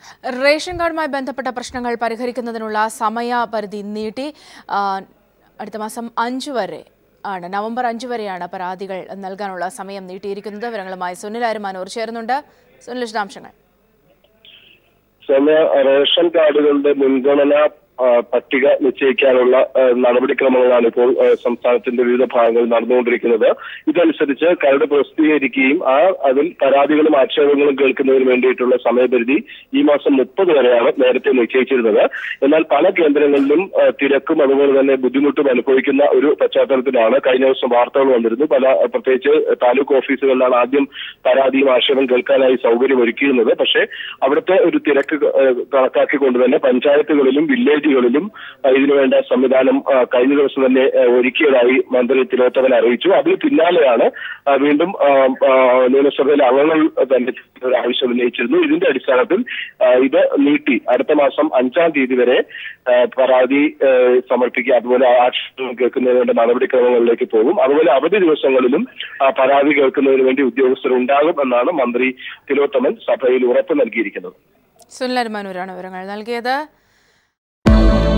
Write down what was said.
Ration കാർഡുമായി ബന്ധപ്പെട്ട പ്രശ്നങ്ങൾ പരിഹരിക്കുന്നതിനുള്ള സമയപരിധി നീട്ടി അടുത്ത മാസം 5 വരെ ആണ്, നവംബർ 5 വരെയാണ് പരാതികൾ നൽകാനുള്ള സമയം നീട്ടിയിരിക്കുന്നത്. വിവരങ്ങളുമായി സുനിൽ അരുമാനൂർ ചേരുന്നുണ്ട്. സുനിൽ, വിശദാംശങ്ങൾ. റേഷൻ കാർഡുകളുടെ മുൻഗണന പട്ടിക നിശ്ചയിക്കാനുള്ള നടപടിക്രമങ്ങളാണ് ഇപ്പോൾ സംസ്ഥാനത്തിന്റെ വിവിധ ഭാഗങ്ങളിൽ നടന്നുകൊണ്ടിരിക്കുന്നത്. ഇതനുസരിച്ച് കരട് പ്രസിദ്ധീകരിക്കുകയും അതിൽ പരാതികളും ആക്ഷേപങ്ങളും കേൾക്കുന്നതിന് വേണ്ടിയിട്ടുള്ള സമയപരിധി ഈ മാസം 30 വരെയാണ് നേരത്തെ നിശ്ചയിച്ചിരുന്നത്. എന്നാൽ പല കേന്ദ്രങ്ങളിലും തിരക്കും അതുപോലെ തന്നെ ബുദ്ധിമുട്ടും അനുഭവിക്കുന്ന ഒരു പശ്ചാത്തലത്തിലാണ് കഴിഞ്ഞ ദിവസം വാർത്തകൾ വന്നിരുന്നു. പ്രത്യേകിച്ച് താലൂക്ക് ഓഫീസുകളിലാണ് ആദ്യം പരാതിയും ആക്ഷേപം കേൾക്കാനായി സൗകര്യം ഒരുക്കിയിരുന്നത്. പക്ഷേ അവിടുത്തെ ഒരു തിരക്ക് കണക്കാക്കിക്കൊണ്ട് തന്നെ പഞ്ചായത്തുകളിലും വില്ലേജുകളിലും ഇതിനുവേണ്ട സംവിധാനം കഴിഞ്ഞ ദിവസം തന്നെ ഒരുക്കിയതായി മന്ത്രി തിലോത്തമൻ അറിയിച്ചു. അതിന് പിന്നാലെയാണ് വീണ്ടും നിയമസഭയിലെ അംഗങ്ങൾ തന്നെ ഒരു ആവശ്യം ഉന്നയിച്ചിരുന്നു. ഇതിന്റെ അടിസ്ഥാനത്തിൽ ഇത് നീട്ടി അടുത്ത മാസം 5-ാം തീയതി വരെ പരാതി സമർപ്പിക്കുക, അതുപോലെ ആക്ഷേപം കേൾക്കുന്നതിന് വേണ്ട നടപടിക്രമങ്ങളിലേക്ക് പോകും. അതുപോലെ അവധി ദിവസങ്ങളിലും പരാതി കേൾക്കുന്നതിന് വേണ്ടി ഉദ്യോഗസ്ഥർ ഉണ്ടാകും എന്നാണ് മന്ത്രി തിലോത്തമൻ സഭയിൽ ഉറപ്പ് നൽകിയിരിക്കുന്നത്. സുനിൽ അരുമാനൂരാണ് വിവരങ്ങൾ നൽകിയത്.